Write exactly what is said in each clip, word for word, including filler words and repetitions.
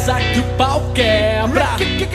cabeça que o pau quebra.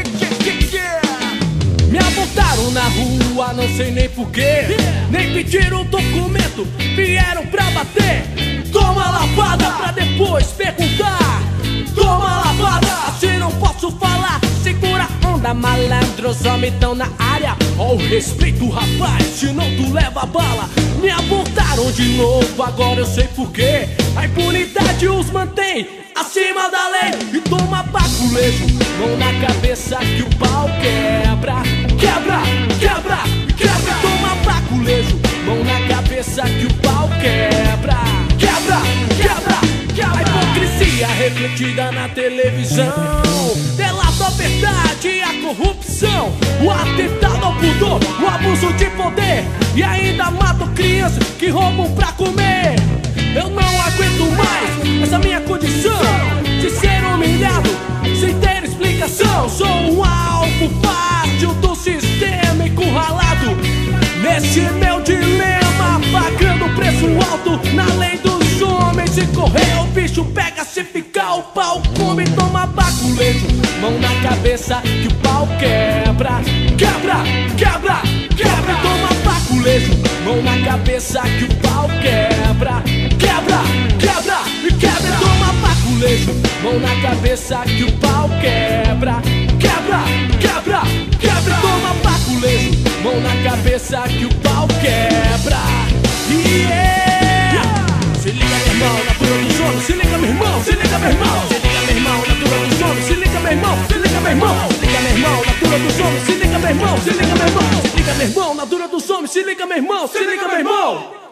Me apontaram na rua, não sei nem porquê, nem pediram documento, vieram pra bater. Toma lavada pra depois perguntar. Toma lavada, assim não posso falar. Segura a onda, malandro, os homens tão na área. Ó o respeito, rapaz, senão tu leva bala. Me apontaram de novo, agora eu sei porquê. A impunidade os mantém acima da lei. E toma baculejo, mão na cabeça que o pau quebra. Quebra, quebra, quebra. Toma baculejo, mão na cabeça que o pau quebra. Quebra, quebra, quebra. A hipocrisia refletida na televisão delata a verdade e a corrupção. O atentado ao pudor, o abuso de poder. E ainda matam crianças que roubam pra comer. Eu não aguento mais essa minha condição de ser humilhado sem ter explicação. Sou um alvo fácil do sistema encurralado. Nesse meu dilema, pagando preço alto na lei dos homens. Se correr o bicho pega, se ficar o pau come. Toma baculejo, mão na cabeça que o pau quebra. Quebra, quebra, quebra. Toma baculejo, mão na cabeça que o pau quebra. Quebra, quebra, quebra. Toma baculejo, mão na cabeça que o pau quebra. Quebra, quebra, quebra. Toma baculejo, mão na cabeça que o pau quebra. Yeah! Se liga, meu irmão, na tura dos homens. Se liga, meu irmão, se liga, meu irmão. Se liga, meu irmão, na tura dos homens. Se liga, meu irmão, se liga, meu irmão. Se liga, meu irmão, na tura dos homens. Se liga, meu irmão, se liga, meu irmão. Se liga, meu irmão, na tura dos homens. Se liga, meu irmão, se liga, meu irmão.